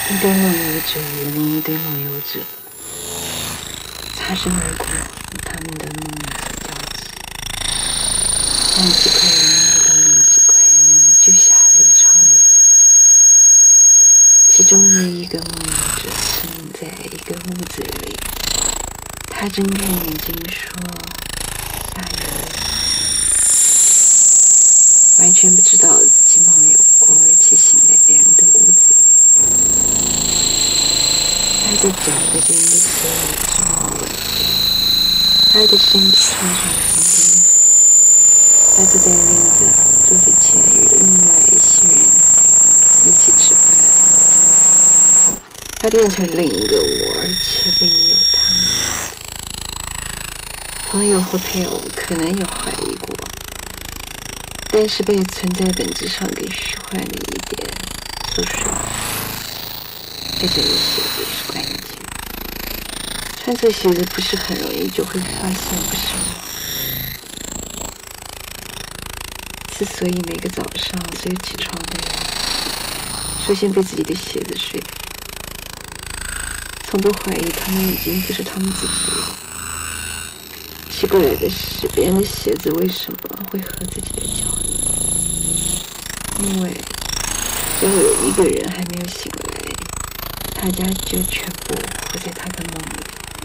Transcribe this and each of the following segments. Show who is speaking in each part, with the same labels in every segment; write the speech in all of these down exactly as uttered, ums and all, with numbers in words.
Speaker 1: 一对梦游者与另一对梦游者擦身而过，与他们的梦所交集，让几块云遇到另几块云，就下了一场雨。其中的一个梦游者曾在一个屋子里，他睁开眼睛说下雨了，完全不知道自己梦游过，而且醒在别人的屋子里。他的脚在别人的鞋里是没有问题，他的身体穿上了别人的衣服，他坐在另一个桌子前与另外一些人一起吃饭，他变成另一个我，而且里有他们。朋友或配偶可能有怀疑过，但是被存在本质上给虚幻的一点所说服。在这里鞋子是关键，穿错鞋子不是很容易就会发现不是我。之所以每个早上所有起床的人首先被自己的鞋子说服，从不怀疑他们已经不是他们自己了。奇怪的是，别人的鞋子为什么会和自己的脚呢？因为只要有一个人还没有醒来，大家就全部活在他的梦里。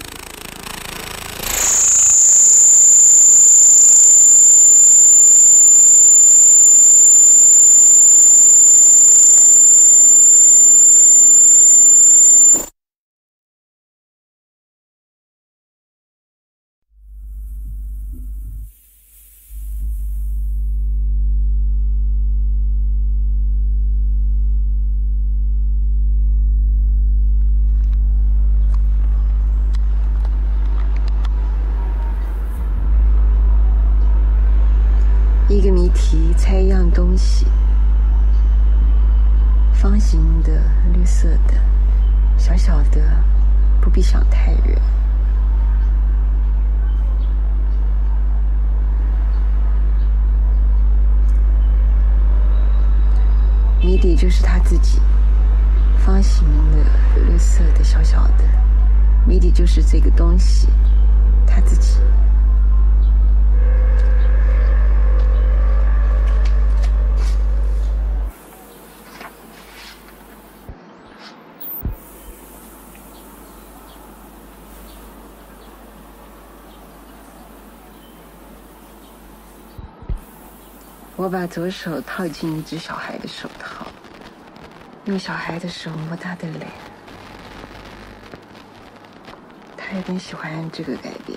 Speaker 1: 一个谜题，猜一样东西，方形的、绿色的、小小的，不必想太远。谜底就是他自己，方形的、绿色的、小小的，谜底就是这个东西，他自己。我把左手套进一只小孩的手套，用小孩的手摸他的脸，他有点喜欢这个改变。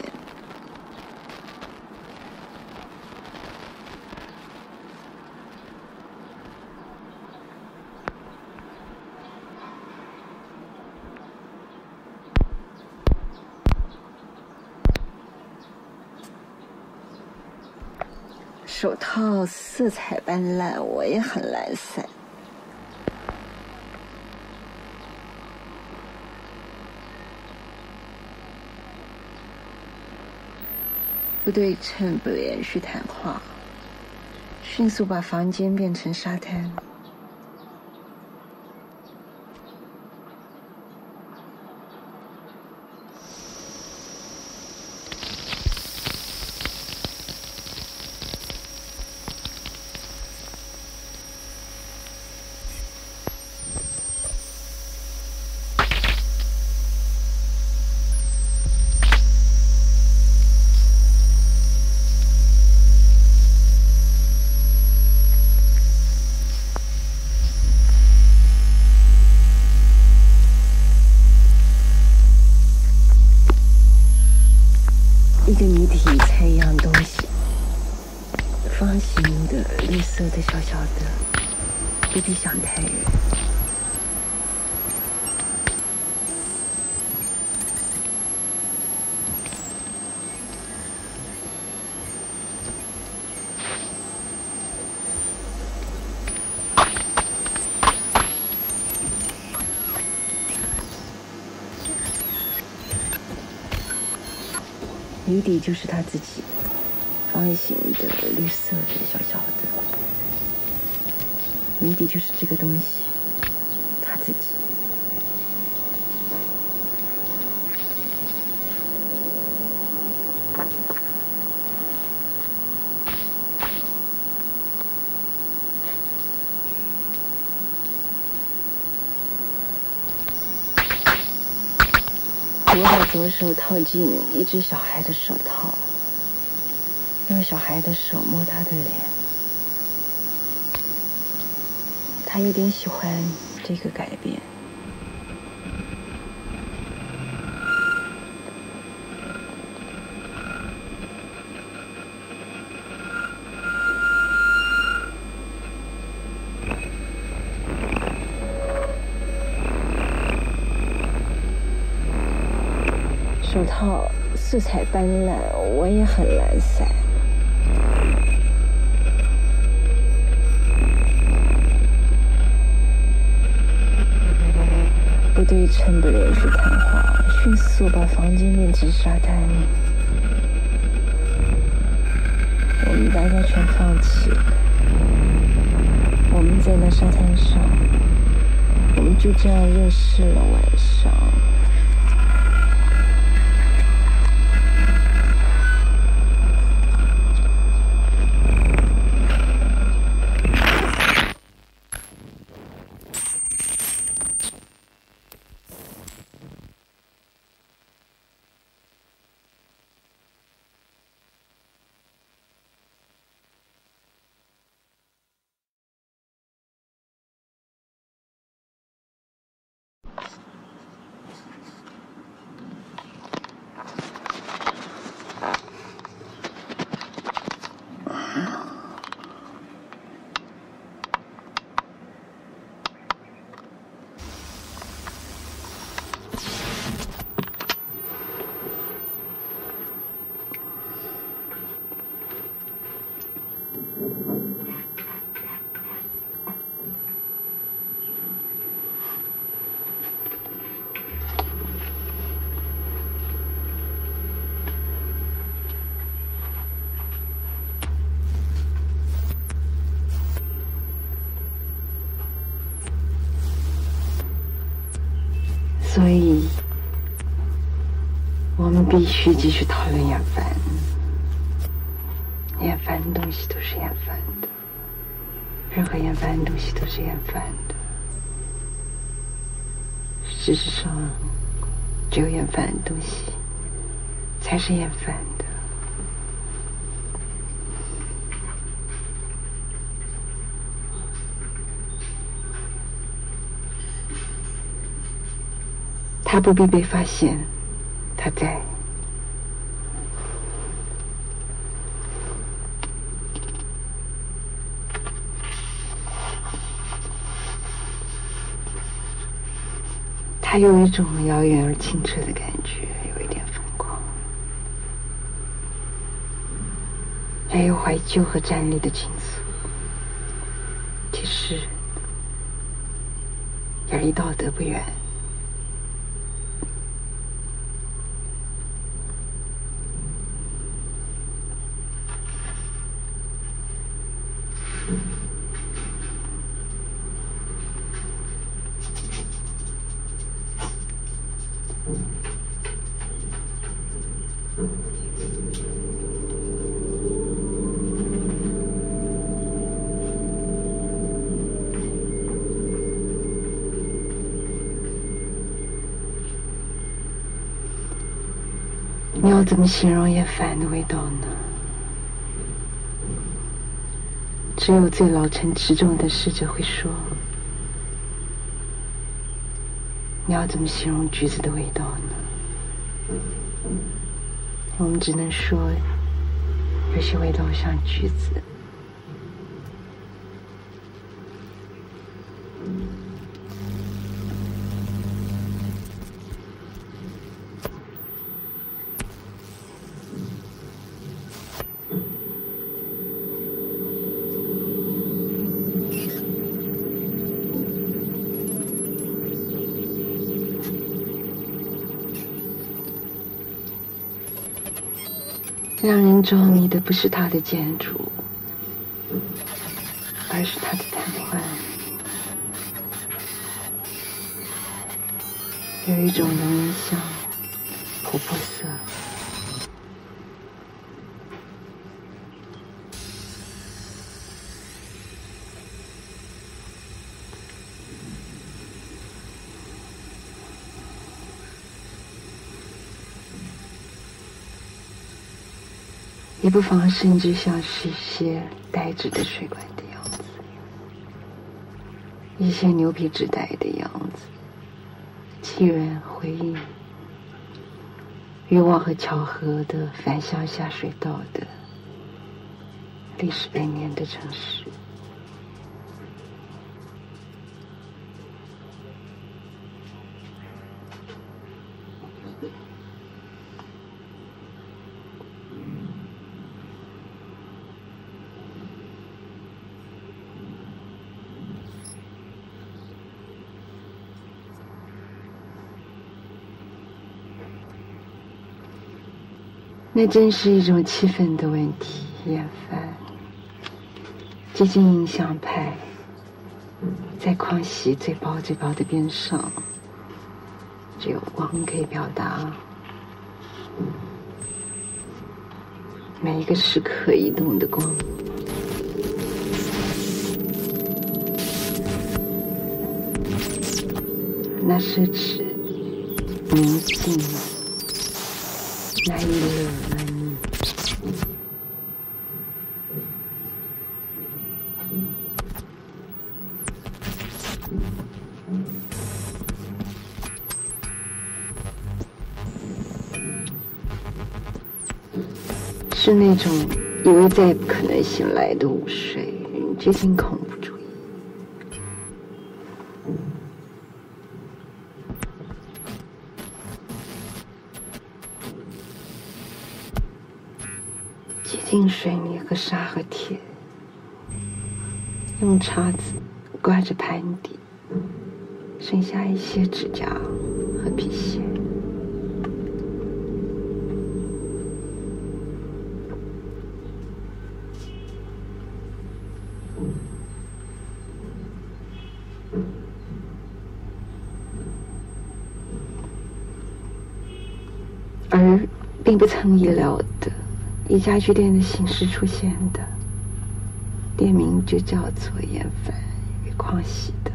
Speaker 1: 手套色彩斑斓，我也很懒散。不对称，不连续谈话，迅速把房间变成沙滩。一个谜题，猜一样东西，方形的、绿色的、小小的，不必想太远。谜底就是他自己，方形的、绿色的、小小的，谜底就是这个东西，他自己。 我把左手套进一只小孩的手套，用小孩的手摸他的脸。他有点喜欢这个改变。手套色彩斑斓，我也很懒散。不对称的连续谈话，迅速把房间变成沙滩。我们大家全放弃了。我们在那沙滩上，我们就这样认识了晚上。所以，我们必须继续讨论厌烦。厌烦的东西都是厌烦的，任何厌烦的东西都是厌烦的。事实上，只有厌烦的东西才是厌烦的。它不必被发现，它在。它有一种遥远而清澈的感觉，有一点疯狂，还有怀旧和站立的情愫。其实，也离道德不远。你要怎么形容厌烦的味道呢？只有最老成持重的逝者会说。你要怎么形容橘子的味道呢？我们只能说，有些味道像橘子。让人着迷的不是它的建筑，而是它的瘫痪。有一种浓烟香，琥珀色。 一部分甚至像是一些呆滞的水管的样子，一些牛皮纸袋的样子，既然回忆欲望和巧合的反向下水道的历史百年的城市。那真是一种气氛的问题，厌烦。接近印象派，在狂喜最薄最薄的边上，只有光可以表达每一个时刻移动的光。那是指宁静难以勒难你。是那种以为再也不可能醒来的午睡，接近恐怖主义。接近水泥和沙和铁，用叉子刮着盘底，剩下一些指甲和皮屑。而并不曾意料的，以家具店的形式出现的，店名就叫做“厌烦与狂喜”的。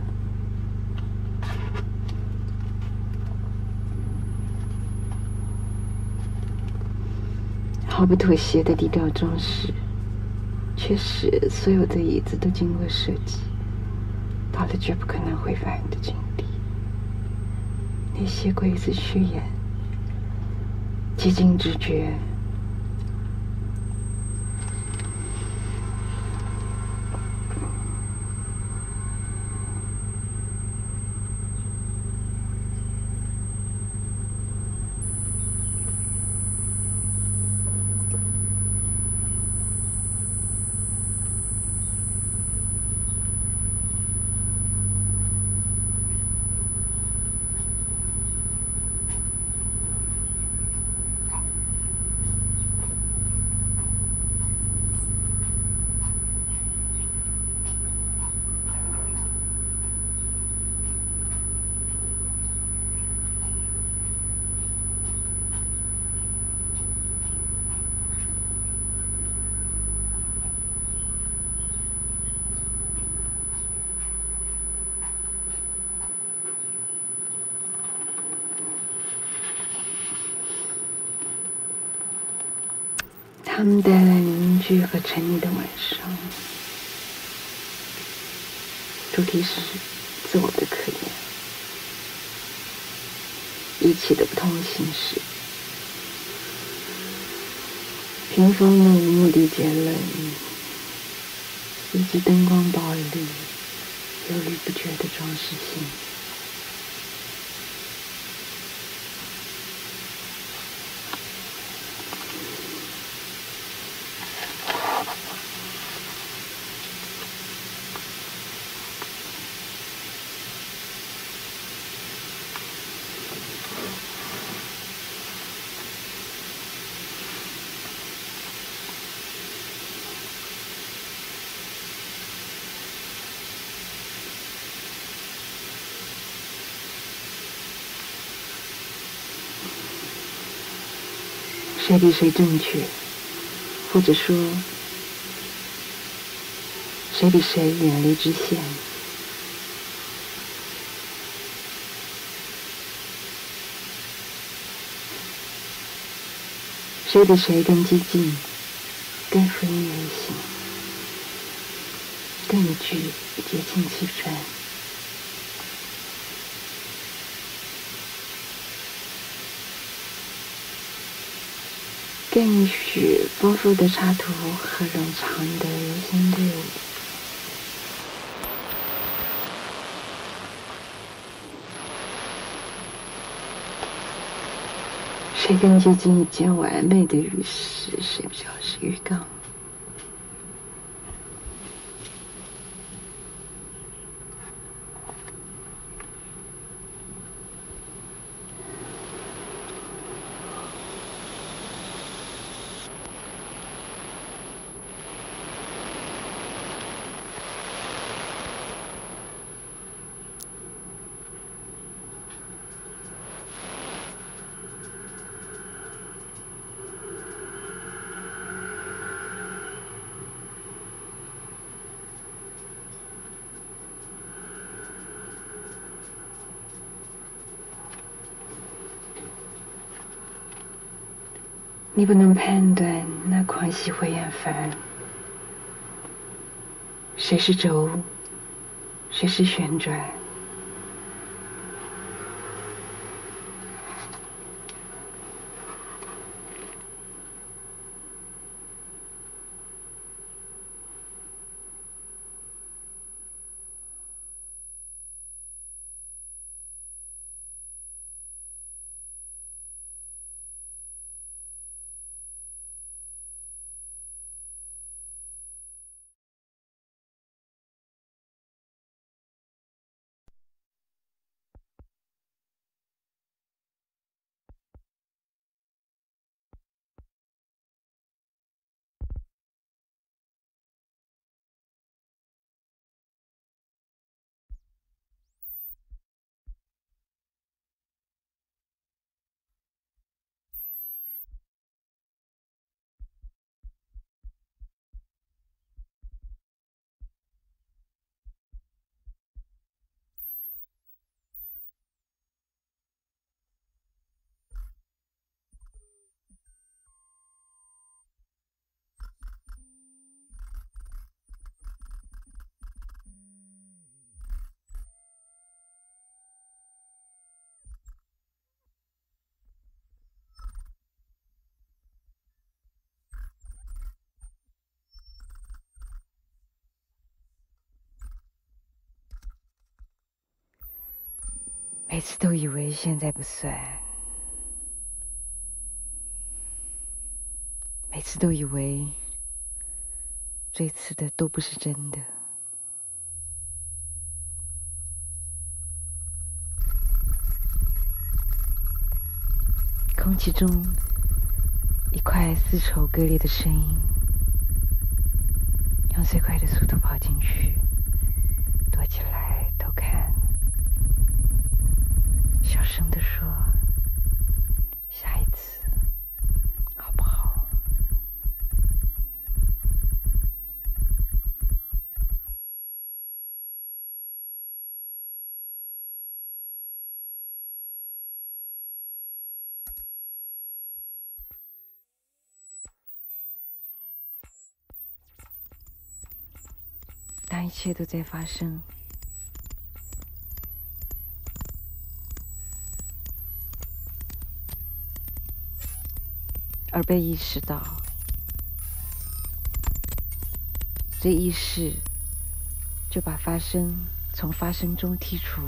Speaker 1: 毫不妥协的低调装饰，却使所有的椅子都经过设计，到了绝不可能回返的境地。那些柜子虚掩，接近直觉。他们带来凝聚和沉溺的晚上，主题是自我的可怜，一起的不同形式，屏风的目的节冷，以及灯光暴力、犹豫不决的装饰性。谁比谁正确，或者说谁比谁远离直线？谁比谁更激进？ 更富于人性，更具节庆气氛。更许丰富的插图和冗长的游行队伍。谁更接近一件完美的浴室，谁比较是浴缸。你不能判断那狂喜会厌烦，谁是轴，谁是旋转。每次都以为现在不算，每次都以为这次的都不是真的。空气中一块丝绸割裂的声音，用最快的速度跑进去，躲起来偷看，小声地说：“下一次好不好？”当一切都在发生，而被意识到，这意识就把发生从发生中剔除。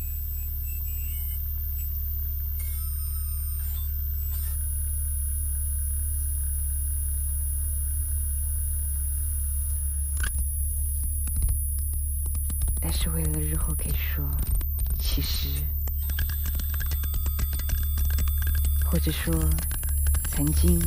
Speaker 1: 但是为了日后可以说，其实，或者说曾经，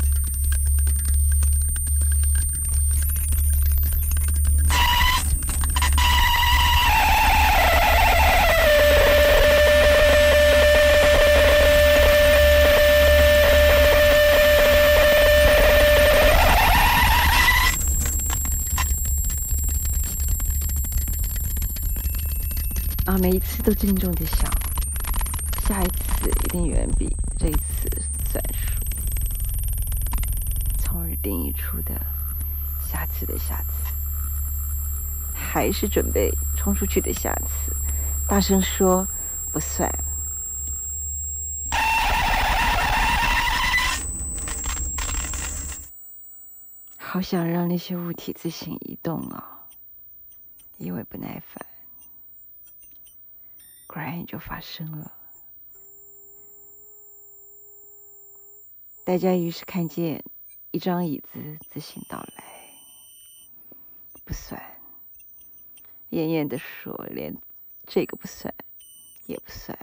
Speaker 1: 啊，每一次都郑重的想，下一次一定远比这一次算数。从定义出的下次的下次，还是准备冲出去的下次，大声说不算。好想让那些物体自行移动啊，因为不耐烦，果然也就发生了。大家于是看见一张椅子自行到来，不算，艳艳地说，连这个不算，也不算。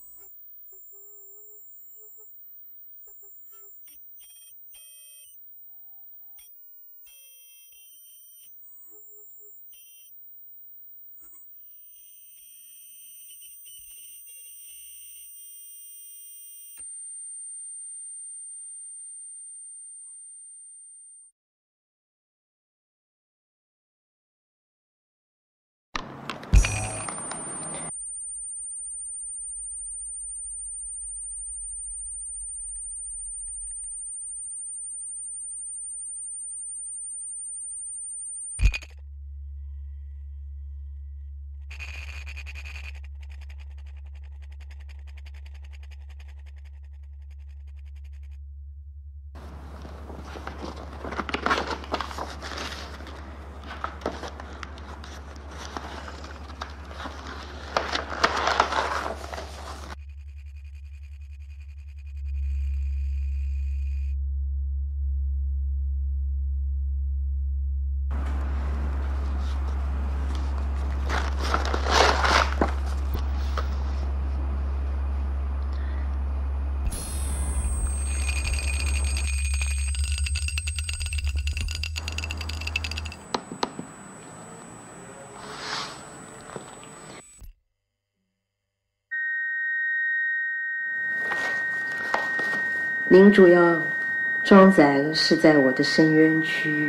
Speaker 1: 您主要装载了是在我的深渊区域，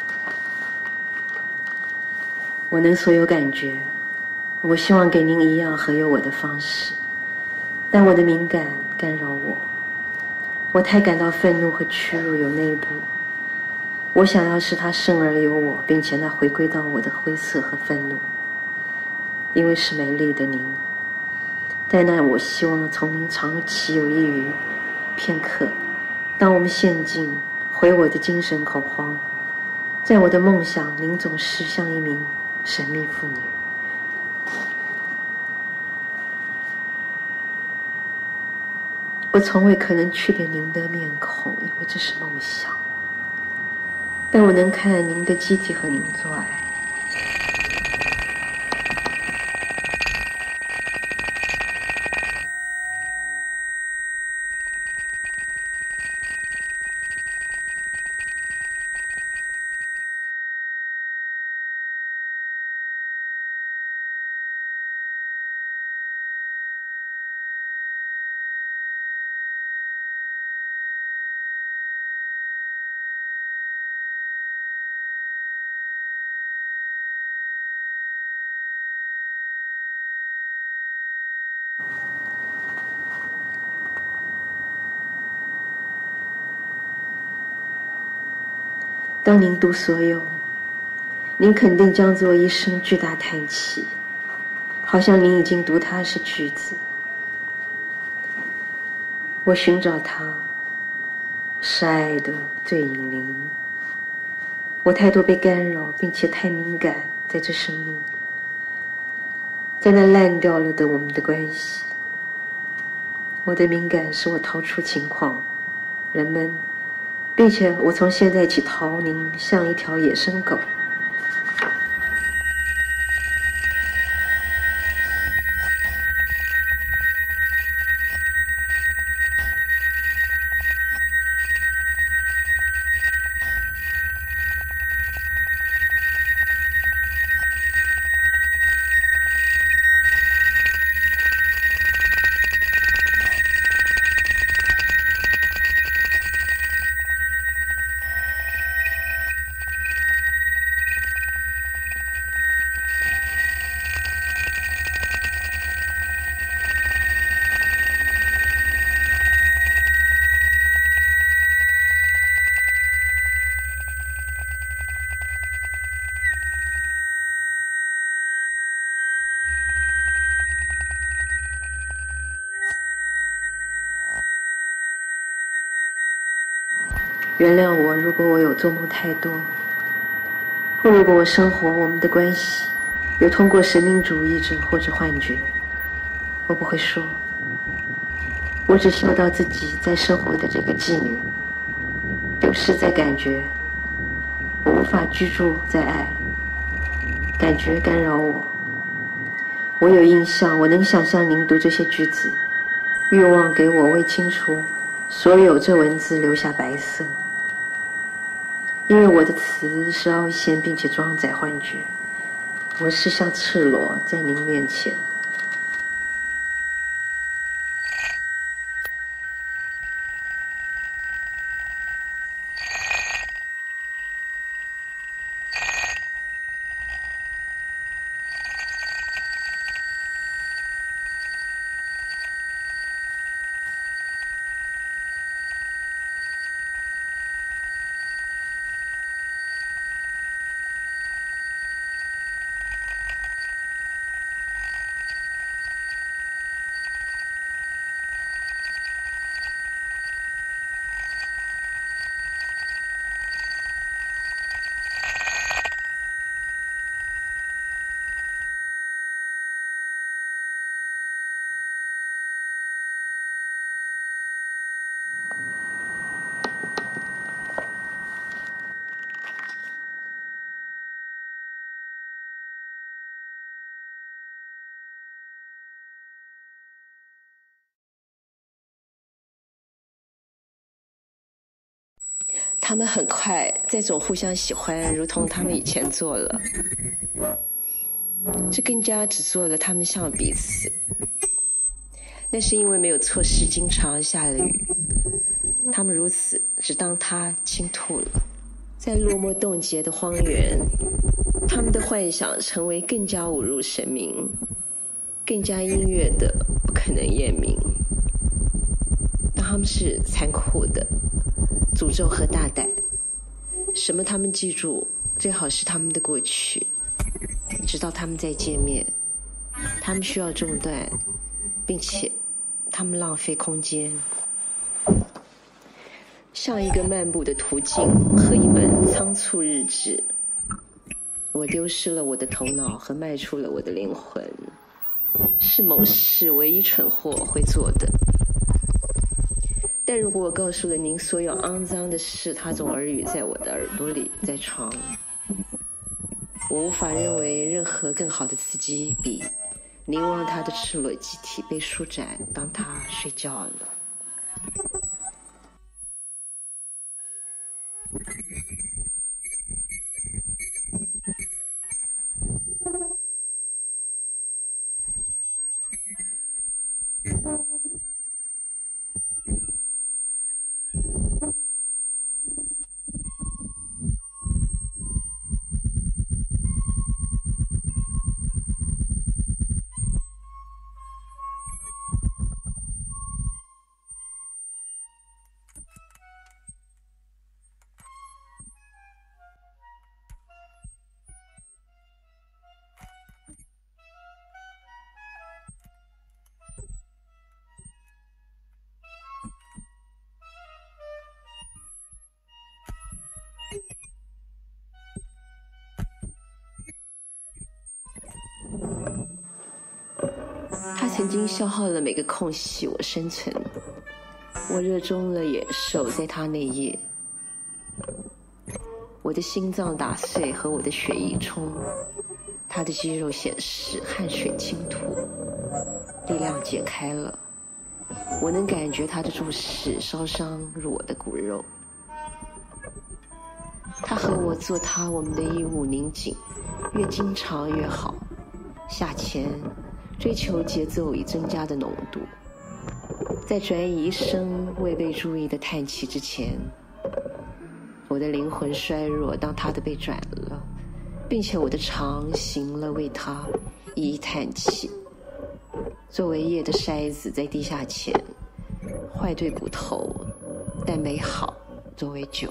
Speaker 1: 我能所有感觉，我希望给您一样和有我的方式，但我的敏感干扰我，我太感到愤怒和屈辱有内部，我想要使它生而有我，并且那回归到我的灰色和愤怒，因为是美丽的您，但那我希望从您长期有益于片刻，当我们陷进回我的精神恐慌，在我的梦想，您总是像一名神秘妇女。我从未可能区别您的面孔，因为这是梦想，但我能看您的机体和您做爱。当您读所有，您肯定将做一声巨大叹气，好像您已经读它是句子。我寻找它，是爱的最引领。我太多被干扰，并且太敏感，在这生命，在那烂掉了的我们的关系。我的敏感使我逃出情况，人们，并且我从现在起逃您，像一条野生狗。 原谅我，如果我有做梦太多，或如果我生活我们的关系有通过神明主义者或者幻觉，我不会说，我只嗅到自己在生活的这个妓女，流失在感觉，我无法居住在爱，感觉干扰我。我有印象，我能想象您读这些句子，欲望给我为清除所有这文字留下白色，因为我的词是凹陷并且装载幻觉，我是像赤裸在您面前。他们很快再种互相喜欢，如同他们以前做了，这更加只做了他们像彼此。那是因为没有措施，经常下了雨，他们如此，只当它倾吐了。在落寞冻结的荒原，他们的幻想成为更加侮辱神明，更加音乐的不可能验明。但他们是残酷的诅咒和大胆，什么他们记住，最好是他们的过去，直到他们再见面。他们需要中断，并且他们浪费空间，像一个漫步的途径和一本仓促日志。我丢失了我的头脑和卖出了我的灵魂，是某事唯一蠢货会做的。但如果我告诉了您所有肮脏的事，它总耳语在我的耳朵里，在床。我无法认为任何更好的刺激比凝望他的赤裸机体被舒展，当他睡觉了。他曾经消耗了每个空隙我生存，我热衷了野兽在他那夜，我的心脏打碎和我的血液冲，他的肌肉显示汗水倾吐，力量解开了，我能感觉他的注视烧伤入我的骨肉。他和我做他，我们的衣物拧紧，越经常越好，下潜追求节奏已增加的浓度，在转移一声未被注意的叹气之前，我的灵魂衰弱，当他的被转了，并且我的肠行了为他一一叹气。作为夜的筛子在地下潜，坏对骨头，但美好作为酒。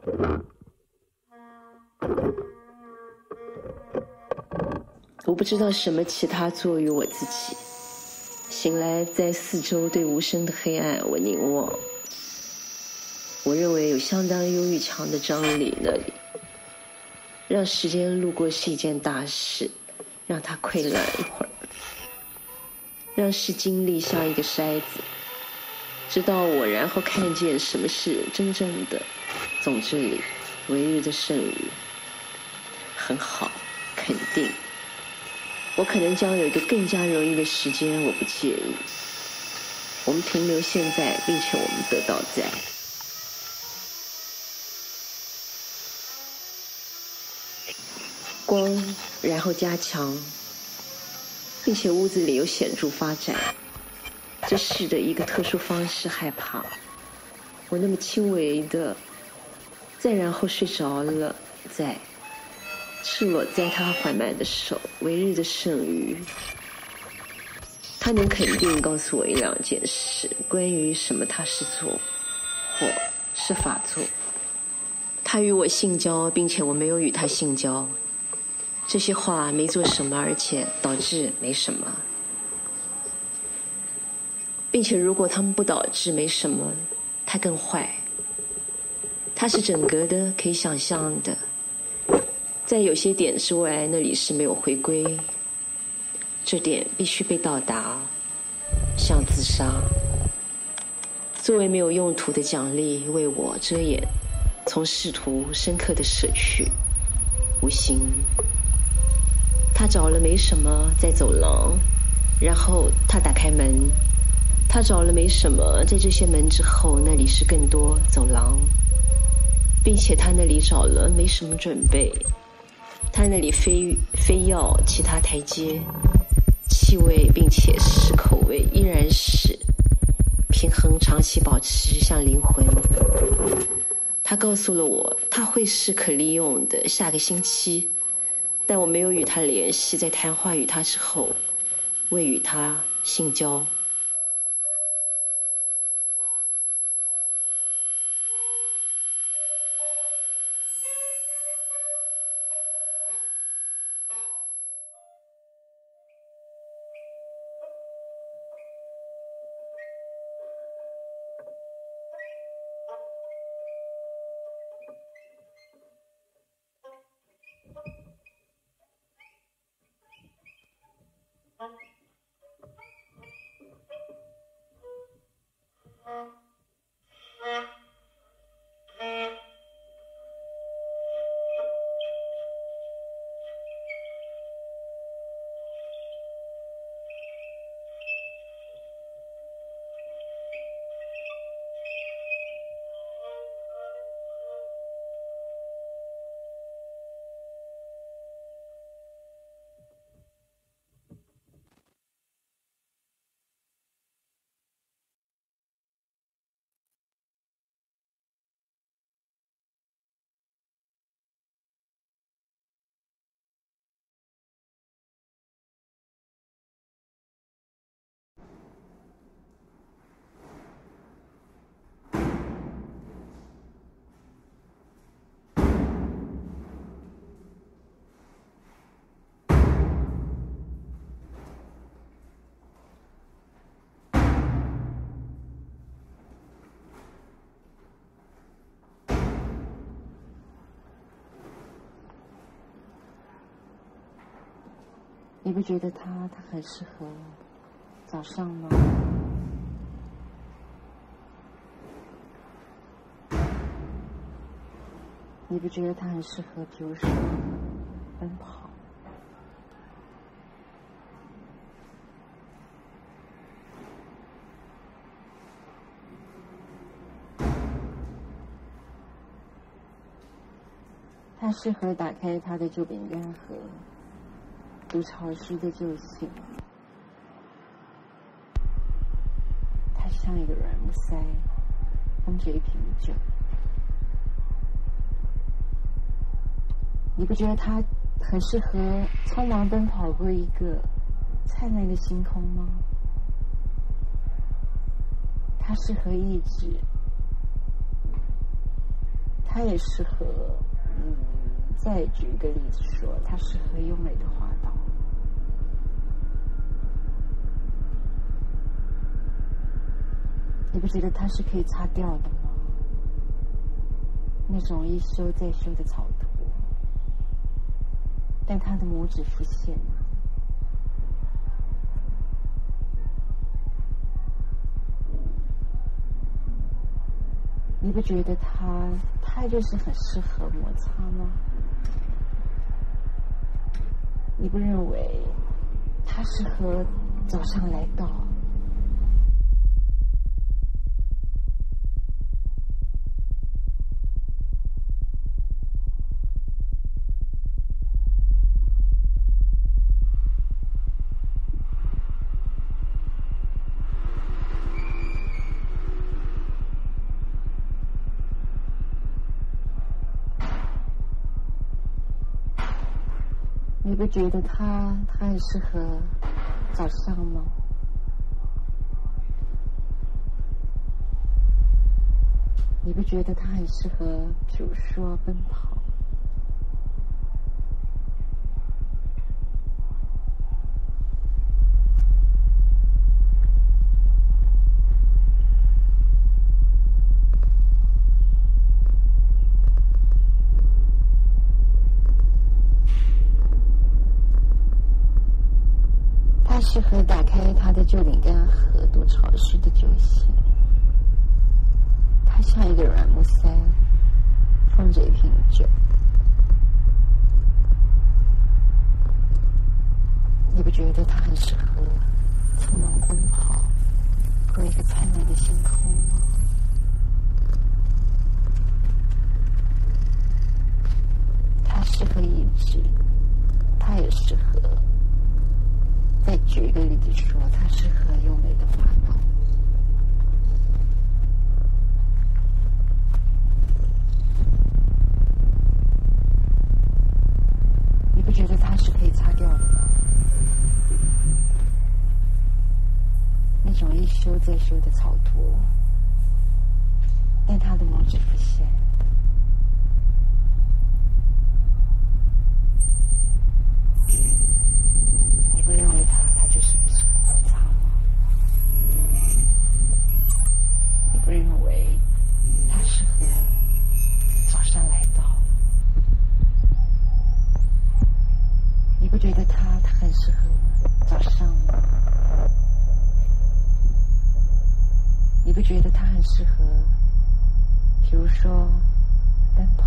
Speaker 1: 我不知道什么其他作于我自己。醒来，在四周对无声的黑暗，我凝望。我认为有相当忧郁墙的张力那里，让时间路过是一件大事，让它溃烂一会儿，让是经历像一个筛子，直到我然后看见什么是真正的总之里唯日的剩余。很好，肯定我可能将有一个更加容易的时间，我不介意。我们停留现在，并且我们得到在。光，然后加强，并且屋子里有显著发展。这是的一个特殊方式，害怕我那么轻微的，再然后睡着了，在赤裸在他缓慢的手，唯日的剩余。他能肯定告诉我一两件事，关于什么他是做，或是法做。他与我性交，并且我没有与他性交。这些话没做什么，而且导致没什么。并且如果他们不导致没什么，他更坏。他是整个的，可以想象的。在有些点之外，那里是没有回归。这点必须被到达，像自杀。作为没有用途的奖励，为我遮掩，从试图深刻的舍去，无形。他找了没什么，在走廊，然后他打开门。他找了没什么，在这些门之后，那里是更多走廊，并且他那里找了没什么准备。他那里非非要其他台阶，气味并且是口味依然是平衡，长期保持像灵魂。他告诉了我，他会是可利用的下个星期，但我没有与他联系。在谈话与他之后，未与他性交。你不觉得他他很适合早上吗？你不觉得他很适合，比如说奔跑？他适合打开他的旧饼干盒，读潮湿的旧信。他像一个软木塞，封着一瓶酒。你不觉得他很适合匆忙奔跑过一个灿烂的星空吗？他适合意志，他
Speaker 2: 它也适合，嗯，再举一个例子说，它适合优美的花刀。你不觉得它是可以擦掉的吗？那种一修再修的草图，但它的拇指浮现了。你不觉得它，它就是很适合摩擦吗？你不认为它适合早上来到？你不觉得它它很适合早上吗？你不觉得它很适合，比如说奔跑？它适合打开它的旧饼干盒，读潮湿的旧信。它像一个软木塞，封着一瓶酒。你不觉得它很适合匆忙奔跑，过一个灿烂的星空吗？它适合意志，它也适合。再举一个例子说，它适合优美的花刀。你不觉得它是可以擦掉的吗？那种一修再修的草图，但它的拇指浮现。你不认为它它就是不适合摩擦吗？你不认为它适合早上来到？你不觉得它它很适合早上吗？你不觉得它很适合，比如说奔跑？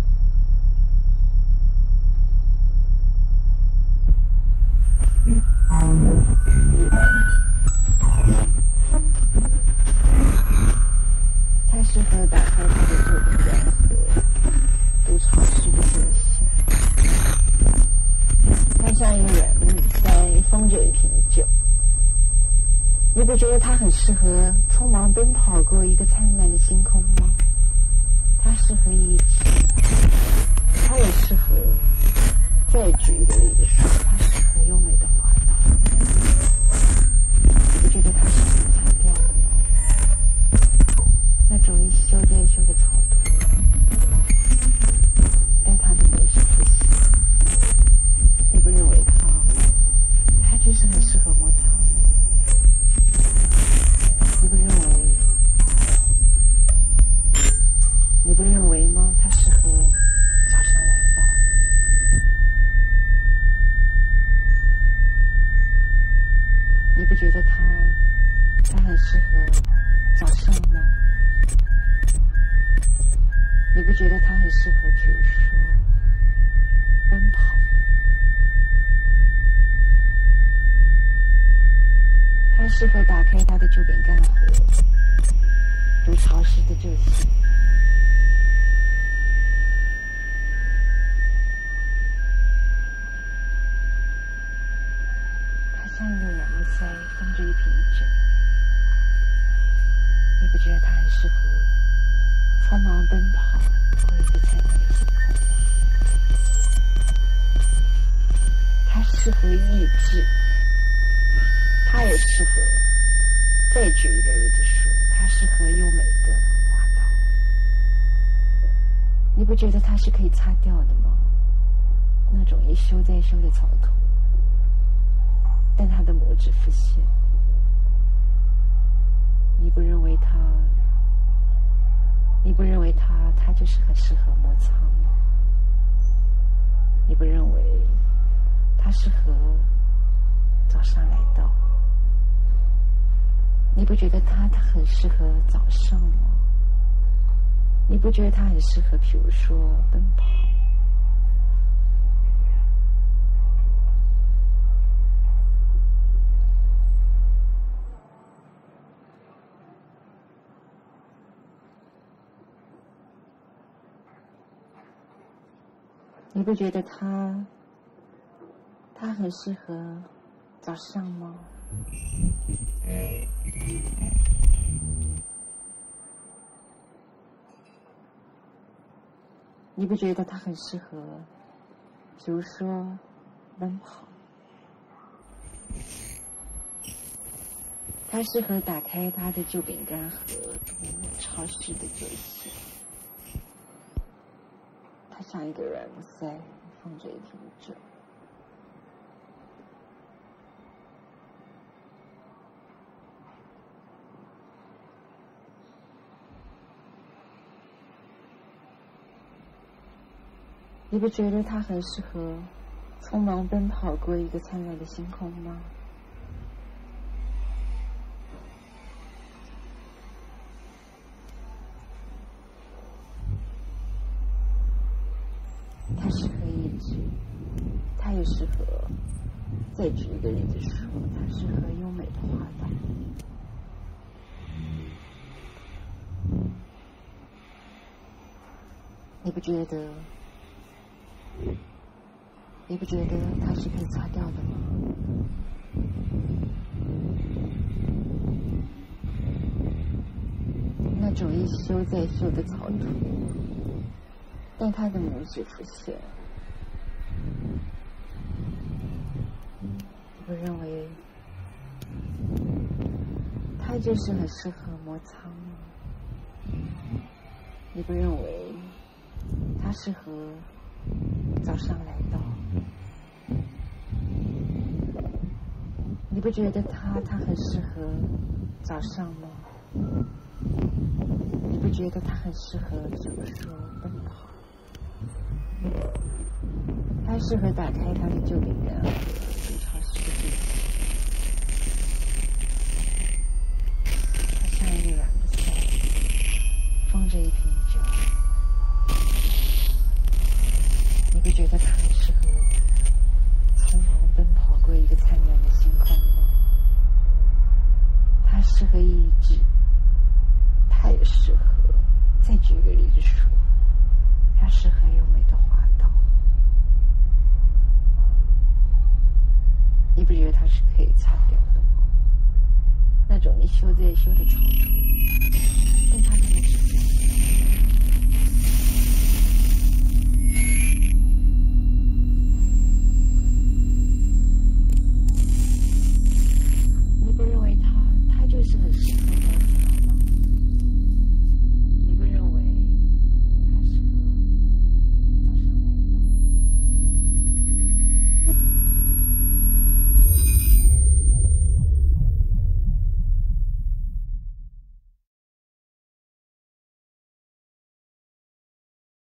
Speaker 2: 它适合打开它的旧饼干盒，读潮湿的旧信。它像一个软木塞，封着一瓶酒。你不觉得它很适合匆忙奔跑过一个灿烂的星空吗？它适合意志，它也适合。再举一个例子说，它适合优美的花刀。你不觉得它是很擦掉的吗？那种一修再修的草图，但它的美是复习。你不认为它，它就是很适合摩擦吗？你不认为？你不认为吗？它适合早上来到。你不觉得它，它很适合早上吗？你不觉得它很适合，比如说奔跑？它适合打开它的旧饼干盒，读潮湿的旧信。像一个软木塞，封着一瓶酒。你不觉得它很适合匆忙奔跑过一个灿烂的星空吗？它适合意志，它也适合。再举一个例子说，它适合优美的花刀。 不觉得它是可以擦掉的吗？那种一修再修的草图，但它的模质浮现，你不认为它？你不认为它，它就是很适合摩擦吗？你不认为它适合早上来到？你不觉得它，它很适合早上吗？你不觉得它很适合，比如说奔跑？你不觉得它，它很适合早上吗？你不觉得它很适合，比如说奔跑？它适合打开它的旧饼干盒，读超市的酒线。它像一个软木塞，放着一瓶酒。你不觉得它很适合匆忙奔跑过一个灿烂的星空吗？它适合意志，它也适合，再举一个例子说，它适合优美的花瓣。你不觉得？你不觉得它是可以擦掉的吗？那种一修再修的草图，但它的模质浮现。我认为它就是很适合摩擦吗？你不认为它适合早上来到？你不觉得它它很适合早上吗？你不觉得它很适合，比如说奔跑？它适合打开它的旧饼干盒，读超市的酒线。它像一个软木塞，放着一瓶酒。你不觉得它很适合匆忙奔跑过一个灿烂的星空吗？它适合意志，它也适合，再举一个例子说，它适合优美的花道。你不觉得它是可以擦掉的吗？那种一修再修的草图。